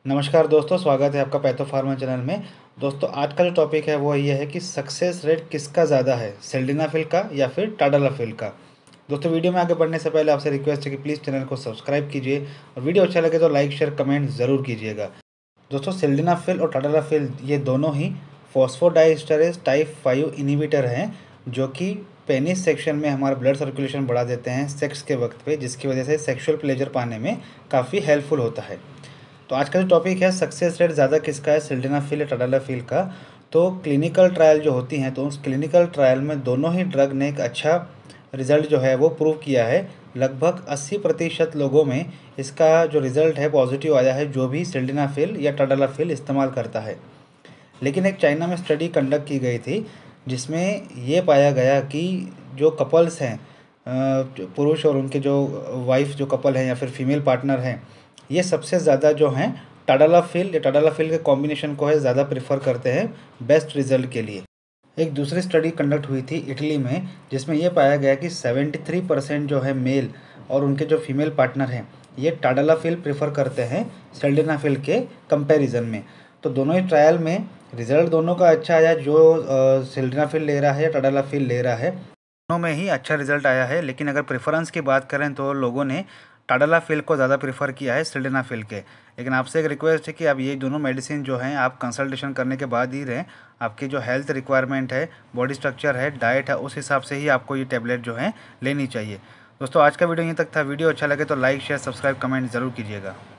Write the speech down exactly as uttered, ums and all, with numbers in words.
नमस्कार दोस्तों, स्वागत है आपका पैथो फार्मा चैनल में। दोस्तों आज का जो टॉपिक है वो ये है कि सक्सेस रेट किसका ज़्यादा है, सिल्डेनाफिल का या फिर टाडालाफिल का। दोस्तों वीडियो में आगे बढ़ने से पहले आपसे रिक्वेस्ट है कि प्लीज़ चैनल को सब्सक्राइब कीजिए और वीडियो अच्छा लगे तो लाइक शेयर कमेंट ज़रूर कीजिएगा। दोस्तों सिल्डेनाफिल और टाडालाफिल ये दोनों ही फॉस्फोडाइएस्टरेज टाइप फाइव इनिबिटर हैं जो कि पेनिस सेक्शन में हमारा ब्लड सर्कुलेशन बढ़ा देते हैं सेक्स के वक्त पे, जिसकी वजह से सेक्सुअल प्लेजर पाने में काफ़ी हेल्पफुल होता है। तो आज का जो टॉपिक है सक्सेस रेट ज़्यादा किसका है, सिल्डेनाफिल या टाडालाफिल का। तो क्लिनिकल ट्रायल जो होती हैं तो उस क्लिनिकल ट्रायल में दोनों ही ड्रग ने एक अच्छा रिज़ल्ट जो है वो प्रूव किया है। लगभग अस्सी प्रतिशत लोगों में इसका जो रिज़ल्ट है पॉजिटिव आया है, जो भी सिल्डेनाफिल या टाडालाफिल इस्तेमाल करता है। लेकिन एक चाइना में स्टडी कंडक्ट की गई थी जिसमें ये पाया गया कि जो कपल्स हैं, पुरुष और उनके जो वाइफ जो कपल हैं या फिर फीमेल पार्टनर हैं, ये सबसे ज़्यादा जो हैं टाडालाफिल या टाडालाफिल के कॉम्बिनेशन को है ज़्यादा प्रेफर करते हैं बेस्ट रिजल्ट के लिए। एक दूसरी स्टडी कंडक्ट हुई थी इटली में जिसमें यह पाया गया कि तिहत्तर परसेंट जो है मेल और उनके जो फीमेल पार्टनर हैं ये टाडालाफिल प्रेफर करते हैं सिल्डेनाफिल के कंपैरिजन में। तो दोनों ही ट्रायल में रिजल्ट दोनों का अच्छा आया, जो सिल्डेनाफिल ले रहा है या टाडालाफिल ले रहा है दोनों में ही अच्छा रिजल्ट आया है। लेकिन अगर प्रेफरेंस की बात करें तो लोगों ने टाडालाफिल को ज़्यादा प्रेफर किया है सिल्डेनाफिल के। लेकिन आपसे एक रिक्वेस्ट है कि आप ये दोनों मेडिसिन जो हैं आप कंसल्टेशन करने के बाद ही रहें। आपकी जो हेल्थ रिक्वायरमेंट है, बॉडी स्ट्रक्चर है, डाइट है, उस हिसाब से ही आपको ये टैबलेट जो है लेनी चाहिए। दोस्तों आज का वीडियो यहीं तक था। वीडियो अच्छा लगे तो लाइक शेयर सब्सक्राइब कमेंट ज़रूर कीजिएगा।